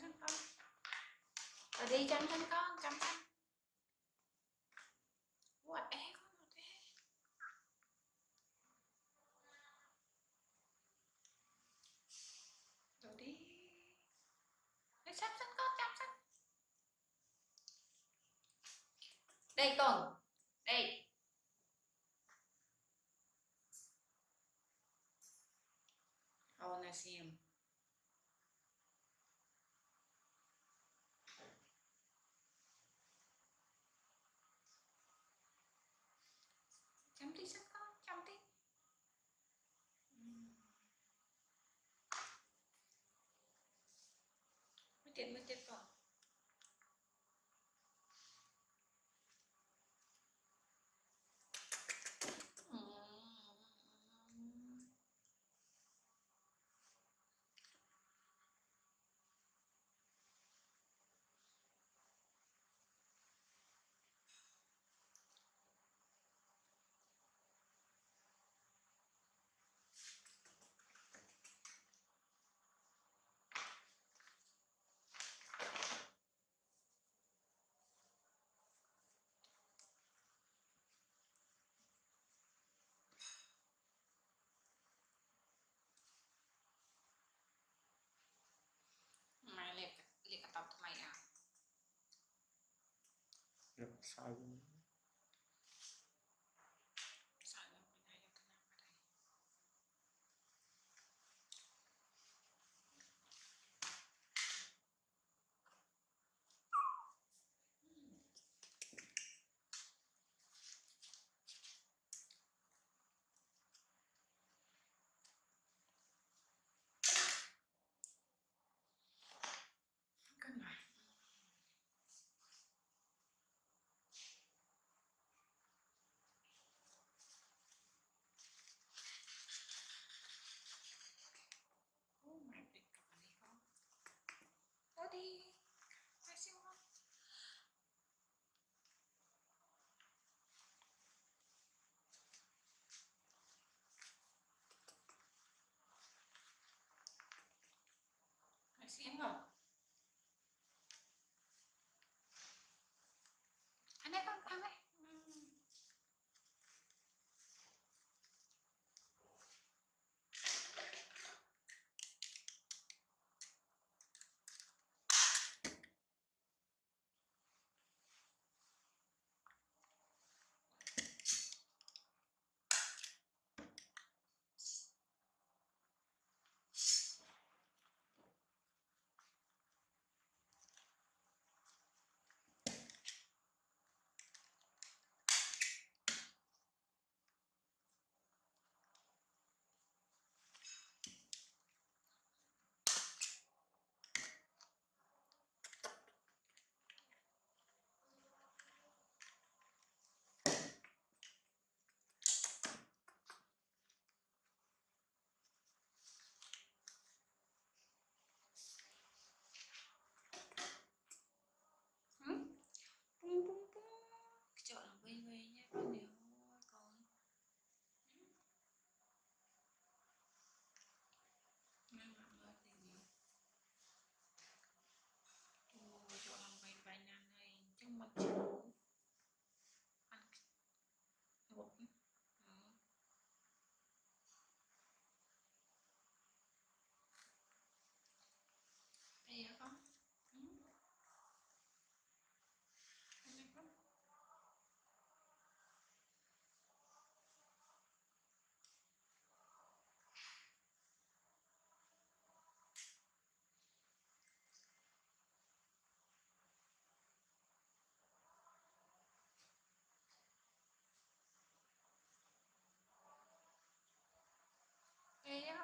thân con. Rồi đi chăm thân con, chăm thân. Ủa, ê con một ê. Rồi đi. Đi chăm thân con, chăm thân. Đây con. Đây. Ồ, nè xem. Chăm tí sức con, chăm tí. Mới tiết con. Mày liệt cả tóc mày à? Được sao? Sao bên này được cái nào ở đây? Cân này. Mày định cặp này không? Thôi đi. Mày siêu không? Mày xem không? Anh ấy con, ăn đấy. Bung bung bung. Chợ là quay quay nhé con đều con. Nhưng mà mới thì nhiều. Chợ làm quay quay nam này trong mặt chú. Ăn hột. Đây hả con? Đây con. Đây á.